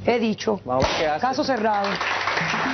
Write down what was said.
He dicho. Vamos a ver qué hace. Caso cerrado.